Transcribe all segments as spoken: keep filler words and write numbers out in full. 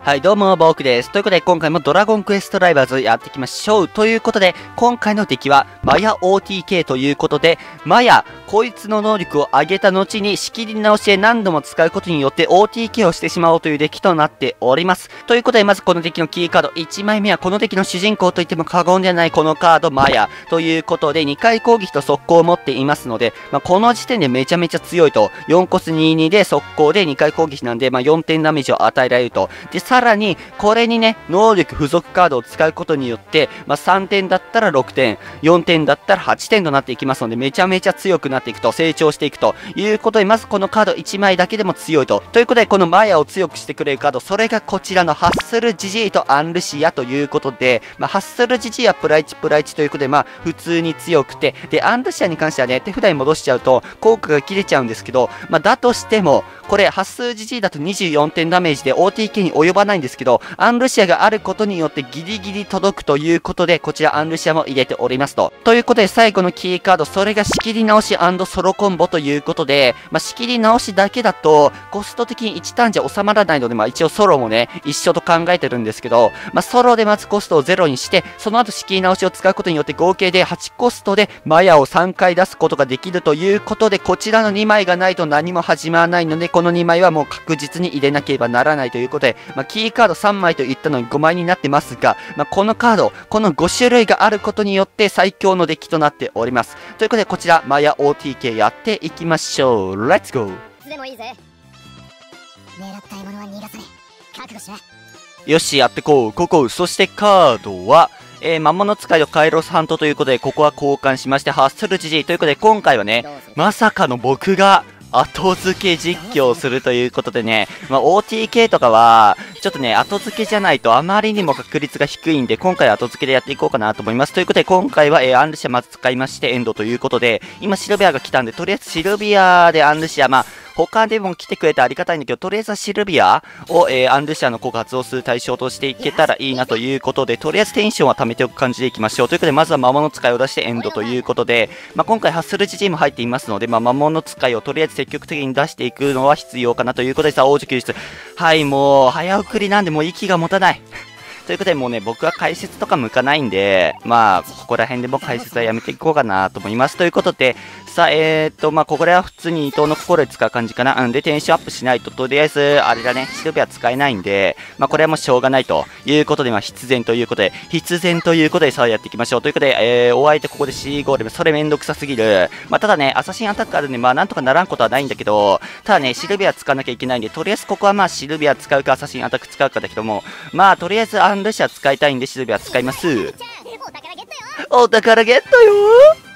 はい、どうも、僕です。ということで、今回もドラゴンクエストライバーズやっていきましょう。ということで、今回の敵は、マヤ オーティーケー ということで、マヤ、こいつの能力を上げた後に仕切り直しで何度も使うことによって オーティーケー をしてしまおうというデッキとなっております。ということで、まずこのデッキのキーカード、いちまいめはこのデッキの主人公といっても過言ではないこのカード、マヤ。ということで、にかい攻撃と速攻を持っていますので、まあ、この時点でめちゃめちゃ強いと。よんコスにじゅうにで速攻でにかい攻撃なんで、まあ、よんてんダメージを与えられると。で、さらに、これにね、能力付属カードを使うことによって、まあ、さんてんだったらろくてん、よんてんだったらはってんとなっていきますので、めちゃめちゃ強くなっていくと、成長していくということで、まずこのカードいちまいだけでも強いと。ということで、このマヤを強くしてくれるカード、それがこちらのハッスルジジイとアンルシアということで、まあ、ハッスルジジイはプラいちプラいちということで、まあ、普通に強くて、で、アンルシアに関してはね、手札に戻しちゃうと、効果が切れちゃうんですけど、まあ、だとしても、これ、ハッスルジジイだとにじゅうよんてんダメージで オーティーケー に及ばないんですけど、アンルシアがあることによってギリギリ届くということで、こちらアンルシアも入れておりますと。ということで、最後のキーカード、それが仕切り直し&ソロコンボということで、まあ、仕切り直しだけだと、コスト的にいちターンじゃ収まらないので、まあ、一応ソロもね、一緒と考えてるんですけど、まあ、ソロでまずコストをゼロにして、その後仕切り直しを使うことによって合計ではちコストでマヤをさんかい出すことができるということで、こちらのにまいがないと何も始まらないので、このにまいはもう確実に入れなければならないということで、まあ、キーカードさんまいと言ったのにごまいになってますが、まあ、このカード、このごしゅるいがあることによって最強のデッキとなっております。ということで、こちら、マヤ オーティーケー やっていきましょう。レッツゴー。 でもいいぜ。狙った獲物は逃がさねえ。覚悟しな。 よし、やってこう、ここう。そしてカードは、えー、魔物使いとカイロスハントということで、ここは交換しまして、ハッスルジジイということで、今回はね、まさかの僕が、後付け実況するということでね、まあ、オーティーケー とかは、ちょっとね、後付けじゃないとあまりにも確率が低いんで、今回は後付けでやっていこうかなと思います。ということで、今回は、えー、アンルシアまず使いまして、エンドということで、今シルビアが来たんで、とりあえずシルビアでアンルシア、まあ、他でも来てくれてありがたいんだけど、とりあえずはシルビアを、えー、アンルシアの効果発動する対象としていけたらいいなということで、とりあえずテンションは貯めておく感じでいきましょう。ということで、まずは魔物使いを出してエンドということで、まあ、今回ハッスルジジイも入っていますので、まあ、魔物使いをとりあえず積極的に出していくのは必要かなということで、さあ、王子救出。はい、もう、早送りなんでもう息が持たない。ということで、もうね、僕は解説とか向かないんで、まあ、ここら辺でも解説はやめていこうかなと思います。ということで、さあ、えーっと、まあ、ここらは普通に伊藤の心で使う感じかな。うんで、テンションアップしないと、とりあえず、あれだね、シルビア使えないんで、まあ、これはもうしょうがないということで、まあ、必然ということで、必然ということで、さあ、やっていきましょう。ということで、えー、お相手ここで C ゴーレム、それめんどくさすぎる。まあ、ただね、アサシンアタックあるんで、まあ、なんとかならんことはないんだけど、ただね、シルビア使わなきゃいけないんで、とりあえずここはまあ、シルビア使うか、アサシンアタック使うかだけども、まあ、とりあえずアンルシア使いたいんで、シルビア使います。お宝ゲットよー。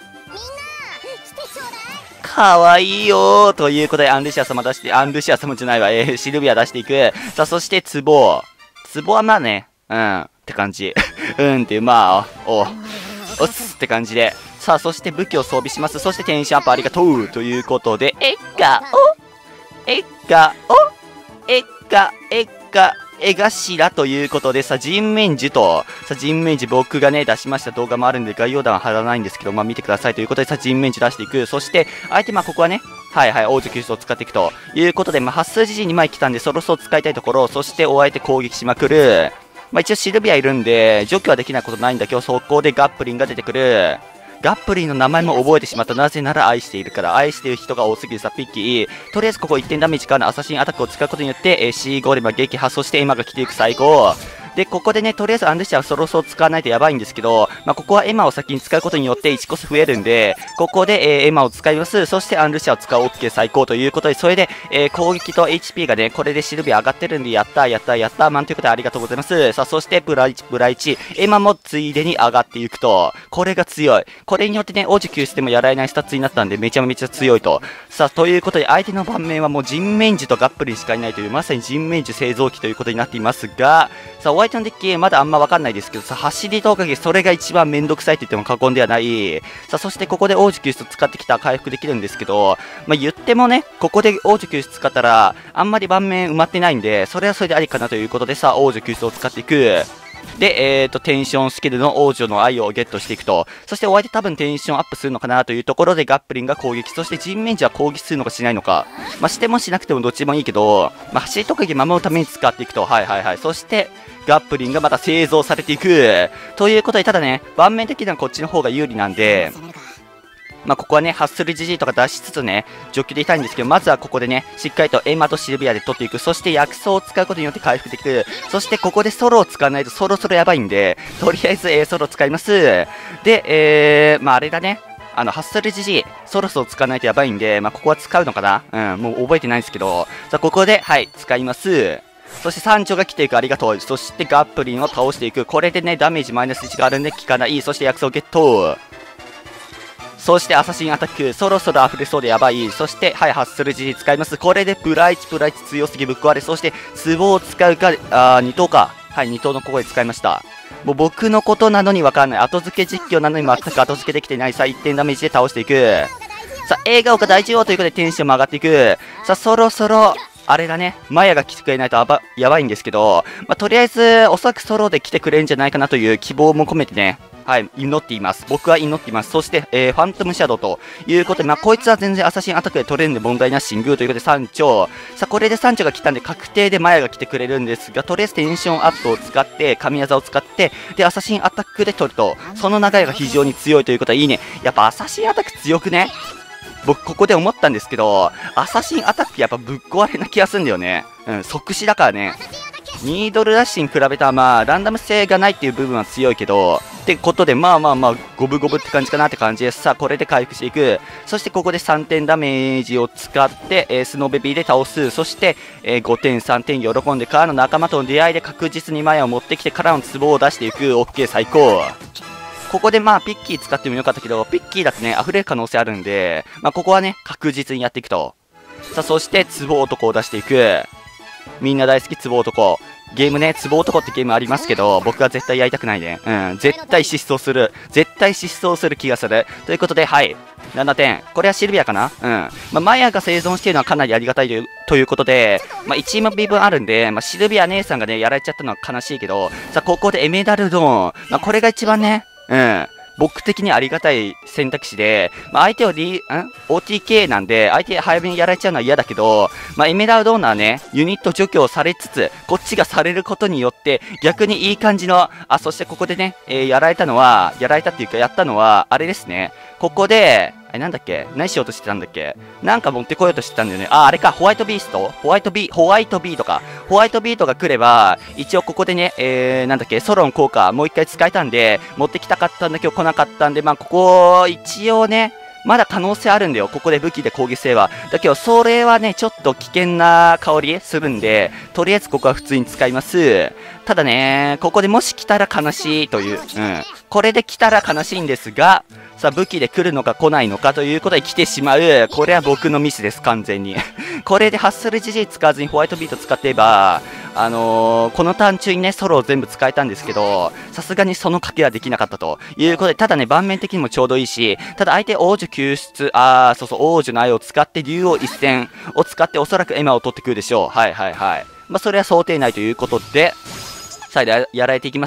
かわいいよーということで、アンルシア様出して、アンルシア様じゃないわ、えー、シルビア出していく。さあ、そして、ツボ。ツボはまあね、うん、って感じ。うんっていう、まあ、お、おっすって感じで。さあ、そして武器を装備します。そしてテンションアップありがとうということで、えっかおえっかおえっかえっか絵頭ということで、さ、人面樹と、さ、人面樹僕がね、出しました動画もあるんで、概要欄は貼らないんですけど、まあ見てくださいということで、さ、人面樹出していく。そして、相手、まあここはね、はいはい、王女救出を使っていくということで、まあ、ハッスルジジイにまい来たんで、そろそろ使いたいところ、そして、お相手攻撃しまくる。まあ一応シルビアいるんで、除去はできないことないんだけど、そこでガップリンが出てくる。ガップリンの名前も覚えてしまった。なぜなら愛しているから。愛している人が多すぎるさ、ピッキー。とりあえずここいってんダメージからのアサシンアタックを使うことによって、えー、C ゴーレムが撃破、そしてエマが来ていく最高。で、ここでね、とりあえずアンルシアはそろそろ使わないとやばいんですけど、まあ、ここはエマを先に使うことによっていちコス増えるんで、ここで、えー、エマを使います。そしてアンルシアを使う OK 最高ということで、それで、えー、攻撃と エイチピー がね、これでシルビア上がってるんで、やったーやったーやったーマンということでありがとうございます。さあ、そしてブラいち、ブラいち、エマもついでに上がっていくと、これが強い。これによってね、王子救出でもやられないスタッツになったんで、めちゃめちゃ強いと。さあ、ということで、相手の盤面はもう人面樹とガップリンしかいないという、まさに人面樹製造機ということになっていますが、さあ、お相手のデッキ、まだあんまわかんないですけどさ、走りとかげ、それが一番めんどくさいって言っても過言ではない。さあ、そしてここで王子救出使ってきたら回復できるんですけど、まあ、言ってもね、ここで王子救出使ったら、あんまり盤面埋まってないんで、それはそれでありかなということでさ、王子救出を使っていく。 で、えーと、テンションスキルの王女の愛をゲットしていくと。そしてお相手多分テンションアップするのかなというところでガップリンが攻撃。そして人面児は攻撃するのかしないのか。まあ、してもしなくてもどっちでもいいけど、まあ、走り特技守るために使っていくと。はいはいはい。そして、ガップリンがまた製造されていく。ということで、ただね、盤面的にはこっちの方が有利なんで、まあ、ここはね、ハッスルジジイとか出しつつね、除去でいたいんですけど、まずはここでね、しっかりとエマとシルビアで取っていく。そして薬草を使うことによって回復できる。そしてここでソロを使わないとそろそろやばいんで、とりあえず A ソロ使います。で、えー、まああれだね。あの、ハッスルジジイ、そろそろ使わないとやばいんで、まあここは使うのかな。うん、もう覚えてないんですけど、さあここで、はい、使います。そして山頂が来ていく、ありがとう。そしてガップリンを倒していく。これでね、ダメージマイナスいちがあるんで効かない。そして薬草をゲット。そしてアサシンアタック、そろそろ溢れそうでやばい。そして、はい、ハッスルジジイ使います。これでプライチプライチ強すぎぶっ壊れ。そして、壺を使うか、あー、に等か。はい、に等のここで使いました。もう僕のことなのにわかんない。後付け実況なのに全く後付けできてない。さあ、いってんダメージで倒していく。さあ、笑顔が大事よということでテンションも上がっていく。さあ、そろそろ、あれだね、マヤが来てくれないとやばやばいんですけど、まあ、とりあえず、おそらくソロで来てくれるんじゃないかなという希望も込めてね、はい、祈っています。僕は祈っています。そして、えー、ファントムシャドウということで、まあ、こいつは全然アサシンアタックで取れるんで問題なし、シングーということでさん丁。さあ、これでさん丁が来たんで、確定でマヤが来てくれるんですが、とりあえずテンションアップを使って、神業を使って、で、アサシンアタックで取ると、その流れが非常に強いということはいいね。やっぱアサシンアタック強くね？僕、ここで思ったんですけど、アサシンアタックやっぱぶっ壊れな気がするんだよね。うん、即死だからね。ニードルラッシュに比べたらまあ、ランダム性がないっていう部分は強いけど、ってことで、まあまあまあ、五分五分って感じかなって感じです。さあ、これで回復していく。そしてここでさんてんダメージを使って、えー、スノーベビーで倒す。そして、えー、ごてん、さんてん喜んでからの仲間との出会いで確実にマヤを持ってきてからの壺を出していく。オッケー、最高。ここでまあ、ピッキー使ってもよかったけど、ピッキーだとね、溢れる可能性あるんで、まあ、ここはね、確実にやっていくと。さあ、そして、壺男を出していく。みんな大好き、壺男。ゲームね、壺男ってゲームありますけど、僕は絶対やりたくないね。うん、絶対失踪する。絶対失踪する気がする。ということで、はい。ななてん。これはシルビアかなうん。まあ、マヤが生存しているのはかなりありがたいというということで、まあ、いちエムビー分あるんで、まあ、シルビア姉さんがね、やられちゃったのは悲しいけど、さあ、ここでエメラルドーン。まあ、これが一番ね、うん。僕的にありがたい選択肢で、まあ、相手をリ、ん オーティーケー なんで、相手早めにやられちゃうのは嫌だけど、まあ、エメラルドーナーね、ユニット除去をされつつ、こっちがされることによって、逆にいい感じの、あ、そしてここでね、えー、やられたのは、やられたっていうか、やったのは、あれですね。ここで、え、なんだっけ何しようとしてたんだっけなんか持ってこようとしてたんだよね。あ、あれか、ホワイトビーストホワイトビー、ホワイトビートか。ホワイトビートが来れば、一応ここでね、えー、なんだっけ、ソロの効果、もう一回使えたんで、持ってきたかったんだけど来なかったんで、まあ、ここ、一応ね、まだ可能性あるんだよ。ここで武器で攻撃性は。だけど、それはね、ちょっと危険な香りするんで、とりあえずここは普通に使います。ただね、ここでもし来たら悲しいという。うん。これで来たら悲しいんですが、さあ武器で来るのか来ないのかということで来てしまう。これは僕のミスです、完全に。これでハッスルジジイ使わずにホワイトビート使っていれば、あのー、このターン中にね、ソロを全部使えたんですけど、さすがにその賭けはできなかったということで、ただね、盤面的にもちょうどいいし、ただ相手王女救出、あー、そうそう、王女の愛を使って竜王一戦を使っておそらくエマを取ってくるでしょう。はいはいはい。まあ、それは想定内ということで、再度やられていきます。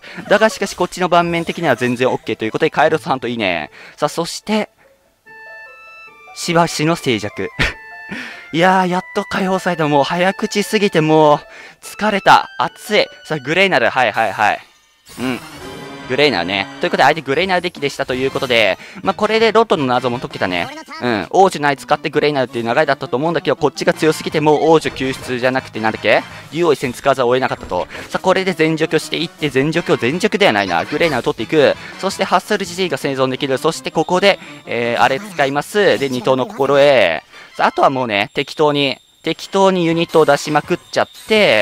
だがしかしこっちの盤面的には全然 OK ということで、カエロスさんといいね。さあ、そして、しばしの静寂。いやー、やっと解放された。もう早口すぎてもう、疲れた。熱い。さあ、グレイナル。はいはいはい。うん。グレイナルね。ということで、相手グレイナルデッキでしたということで、まあ、これでロトの謎も解けたね。うん。王女の愛使ってグレイナルっていう流れだったと思うんだけど、こっちが強すぎてもう王女救出じゃなくて、なんだっけ竜王一戦使わざるを得なかったと。さあ、これで全除去していって、全除去、全除去ではないな。グレイナル取っていく。そして、ハッスルジジイが生存できる。そして、ここで、えー、あれ使います。で、二等の心得。さあ、あとはもうね、適当に、適当にユニットを出しまくっちゃって、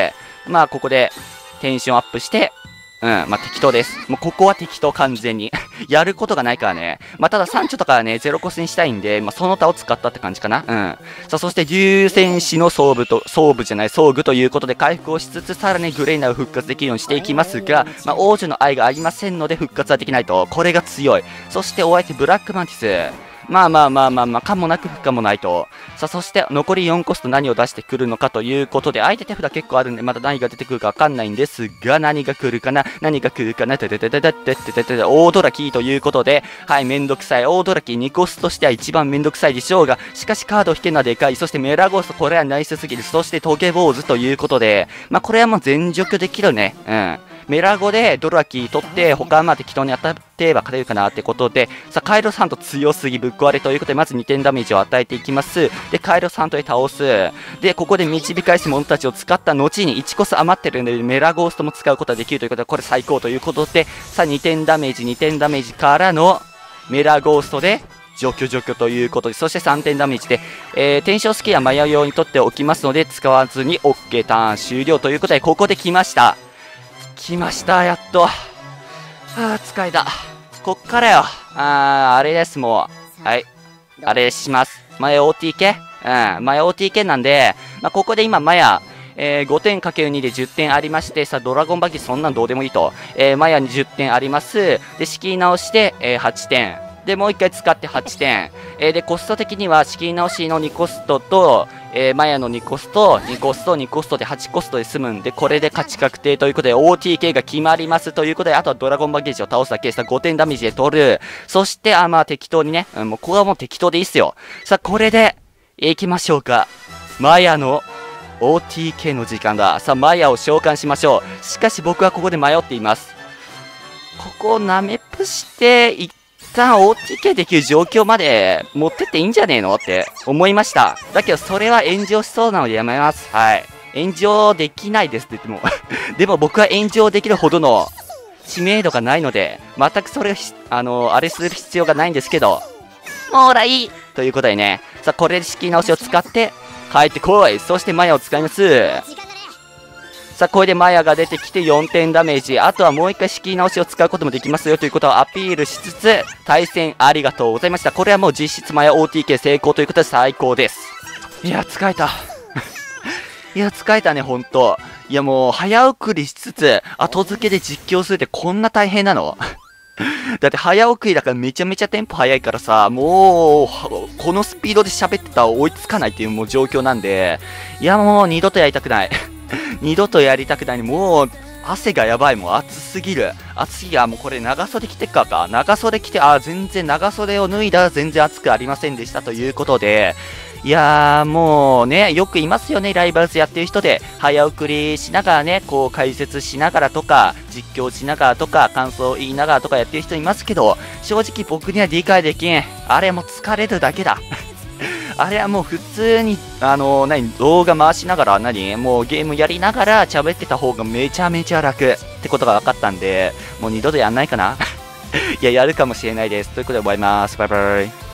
まあ、ここで、テンションアップして、うん、まあ、適当です。もうここは適当完全に。やることがないからね。まあ、ただサンチョとかはね、ゼロコスにしたいんで、まあ、その他を使ったって感じかな。うん。さあ、そして竜戦士の装備と、装備じゃない、装具ということで回復をしつつ、さらにグレイナーを復活できるようにしていきますが、まあ、王女の愛がありませんので復活はできないと。これが強い。そしてお相手ブラックマンティス。 まあまあまあまあまあ、かもなく不可もないと。さあ、そして残りよんコスト何を出してくるのかということで、相手手札結構あるんで、まだ何が出てくるかわかんないんですが、何が来るかな何が来るかなてててててててててて大ドラキーということで、はい、めんどくさい。大ドラキーにコストとしては一番めんどくさいでしょうが、しかしカードを引けるのはでかい。そしてメラゴースト、これはナイスすぎる。そしてトゲ坊主ということで、まあこれはもう全除できるね。うん。メラゴでドラキー取って、他はまあ適当に当たってば勝てるかなってことで、さあ、カイロスハント強すぎぶっ壊れということで、まずにてんダメージを与えていきます。で、カイロスハントで倒す。で、ここで導き返す者たちを使った後にいちコス余ってるので、メラゴーストも使うことができるということで、これ最高ということで、さあ、にてんダメージ、にてんダメージからのメラゴーストで、除去除去ということで、そしてさんてんダメージで、えー、転生スキルはマヤ用に取っておきますので、使わずに OK ターン終了ということで、ここで来ました。来ました、やっと。あー、疲れた。こっからよ。あー、あれです、もう。はい。あれします。マヤ オーティー 系うん、マヤ オーティー 系なんで、まあ、ここで今、マヤ、えー、ごてんかけるに でじゅってんありまして、さあ、ドラゴンバギーそんなんどうでもいいと。えー、マヤにじゅってんあります。で、仕切り直して、えー、はちてん。で、もう一回使ってはちてん。えー、で、コスト的には仕切り直しのにコストと、えー、マヤのにコスト、にコスト、にコストではちコストで済むんで、これで勝ち確定ということで、オーティーケー が決まりますということで、あとはドラゴンバゲージを倒すだけです。ごてんダメージで取る。そして、あ、まあ適当にね、うん、もうここはもう適当でいいっすよ。さあ、これで、いきましょうか。マヤの オーティーケー の時間だ。さあ、マヤを召喚しましょう。しかし僕はここで迷っています。ここをナメプして、一旦 オーティーケー できる状況まで持ってっていいんじゃねえのって思いました。だけどそれは炎上しそうなのでやめます。はい。炎上できないですって言っても。でも僕は炎上できるほどの知名度がないので、全くそれをあの、あれする必要がないんですけど、もうらいいということでね。さあ、これで仕切り直しを使って帰ってこい。そしてマヤを使います。さあ、これでマヤが出てきてよんてんダメージ。あとはもう一回仕切り直しを使うこともできますよということをアピールしつつ、対戦ありがとうございました。これはもう実質マヤ オーティーケー 成功ということで最高です。いや、疲れた。いや、疲れたね、ほんと。いや、もう、早送りしつつ、後付けで実況するってこんな大変なのだって早送りだからめちゃめちゃテンポ早いからさ、もう、このスピードで喋ってたら追いつかないっていうもう状況なんで、いや、もう二度とやりたくない。二度とやりたくない。もう、汗がやばい。もう暑すぎる。暑すぎる。あ、もうこれ長袖着てっかか。長袖着て、あ、全然長袖を脱いだら全然暑くありませんでしたということで、いやー、もうね、よくいますよね、ライバルズやってる人で、早送りしながらね、こう解説しながらとか、実況しながらとか、感想を言いながらとかやってる人いますけど、正直僕には理解できん。あれもう疲れるだけだ。あれはもう普通に、あのー、何、動画回しながら、何、もうゲームやりながら喋ってた方がめちゃめちゃ楽ってことが分かったんで、もう二度とやんないかな。いや、やるかもしれないです。ということで終わります。バイバイ。